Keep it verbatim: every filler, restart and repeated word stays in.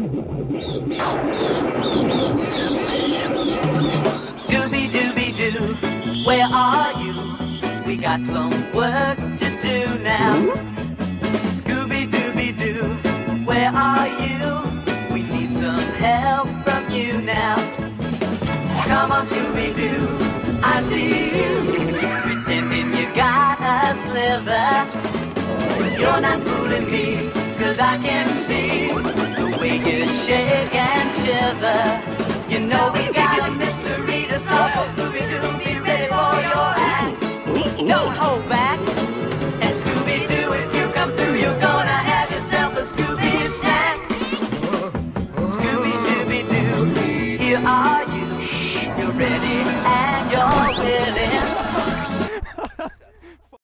Scooby-Dooby-Doo, where are you? We got some work to do now. Scooby-Dooby-Doo, where are you? We need some help from you now. Come on, Scooby-Doo, I see you, pretending you got a sliver. You're not fooling me, 'cause I can see the way you shake and shiver. You know we got a mystery to solve, so Scooby-Doo, be ready for your act. Don't hold back.